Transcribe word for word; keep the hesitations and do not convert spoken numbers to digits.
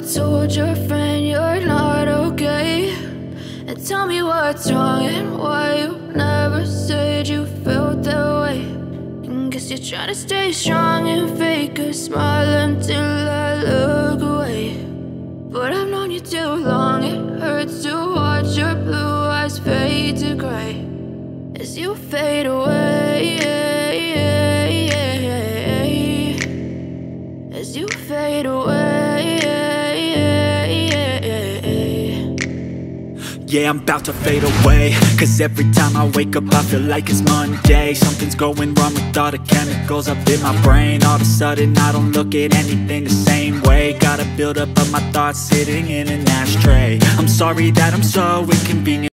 told your friend you're not okay? And tell me what's wrong and why you never said you felt that way. And guess you're trying to stay strong and fake a smile until I look away. But I've known you too long, it hurts to watch your blue eyes fade to gray as you fade away, as you fade away. Yeah, I'm about to fade away, cause every time I wake up I feel like it's Monday. Something's going wrong with all the chemicals up in my brain. All of a sudden I don't look at anything the same way. Got a build up of my thoughts sitting in an ashtray. I'm sorry that I'm so inconvenient.